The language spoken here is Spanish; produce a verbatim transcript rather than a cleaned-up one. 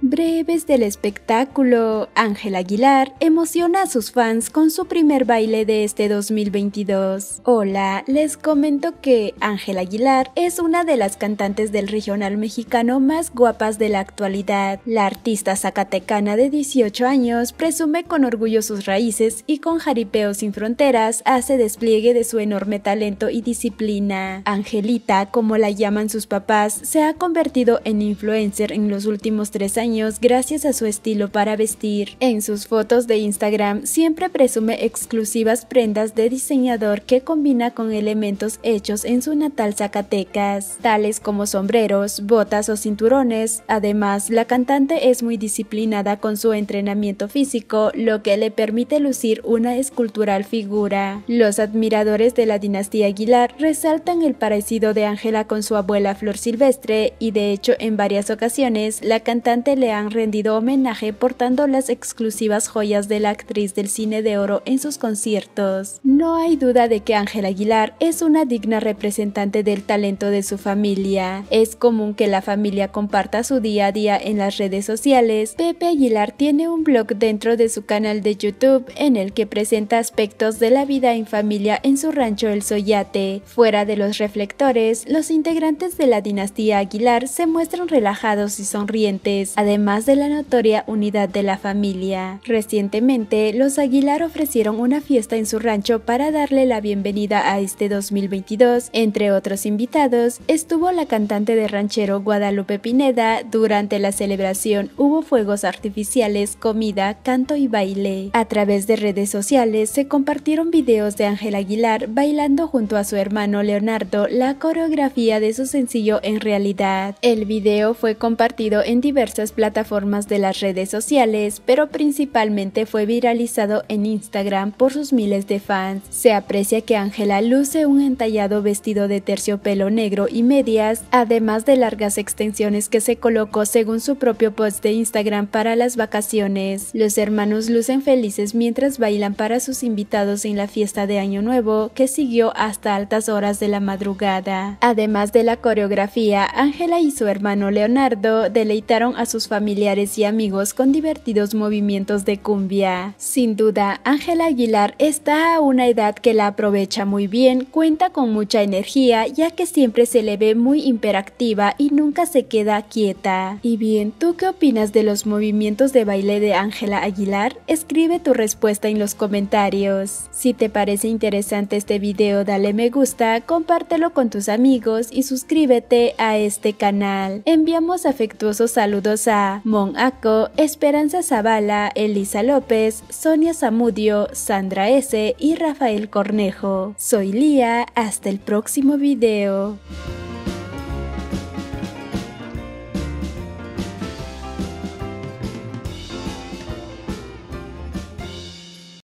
Breves del espectáculo. Ángela Aguilar emociona a sus fans con su primer baile de este dos mil veintidós. Hola, les comento que Ángela Aguilar es una de las cantantes del regional mexicano más guapas de la actualidad. La artista zacatecana de dieciocho años presume con orgullo sus raíces y con jaripeo sin fronteras hace despliegue de su enorme talento y disciplina. Angelita, como la llaman sus papás, se ha convertido en influencer en los últimos tres años gracias a su estilo para vestir. En sus fotos de Instagram siempre presume exclusivas prendas de diseñador que combina con elementos hechos en su natal Zacatecas, tales como sombreros, botas o cinturones. Además, la cantante es muy disciplinada con su entrenamiento físico, lo que le permite lucir una escultural figura. Los admiradores de la dinastía Aguilar resaltan el parecido de Ángela con su abuela Flor Silvestre y de hecho en varias ocasiones la cantante le han rendido homenaje portando las exclusivas joyas de la actriz del cine de oro en sus conciertos. No hay duda de que Ángela Aguilar es una digna representante del talento de su familia. Es común que la familia comparta su día a día en las redes sociales. Pepe Aguilar tiene un blog dentro de su canal de YouTube en el que presenta aspectos de la vida en familia en su rancho El Soyate. Fuera de los reflectores, los integrantes de la dinastía Aguilar se muestran relajados y sonrientes, además de la notoria unidad de la familia. Recientemente, los Aguilar ofrecieron una fiesta en su rancho para darle la bienvenida a este dos mil veintidós. Entre otros invitados, estuvo la cantante de ranchero Guadalupe Pineda. Durante la celebración hubo fuegos artificiales, comida, canto y baile. A través de redes sociales se compartieron videos de Ángela Aguilar bailando junto a su hermano Leonardo la coreografía de su sencillo En Realidad. El video fue compartido en diversas plataformas de las redes sociales, pero principalmente fue viralizado en Instagram por sus miles de fans. Se aprecia que Ángela luce un entallado vestido de terciopelo negro y medias, además de largas extensiones que se colocó según su propio post de Instagram para las vacaciones. Los hermanos lucen felices mientras bailan para sus invitados en la fiesta de Año Nuevo, que siguió hasta altas horas de la madrugada. Además de la coreografía, Ángela y su hermano Leonardo deleitaron a sus familiares y amigos con divertidos movimientos de cumbia. Sin duda, Ángela Aguilar está a una edad que la aprovecha muy bien, cuenta con mucha energía ya que siempre se le ve muy hiperactiva y nunca se queda quieta. Y bien, ¿tú qué opinas de los movimientos de baile de Ángela Aguilar? Escribe tu respuesta en los comentarios. Si te parece interesante este video, dale me gusta, compártelo con tus amigos y suscríbete a este canal. Enviamos afectuosos saludos a Mon Aco, Esperanza Zavala, Elisa López, Sonia Zamudio, Sandra S. y Rafael Cornejo. Soy Lía, hasta el próximo video.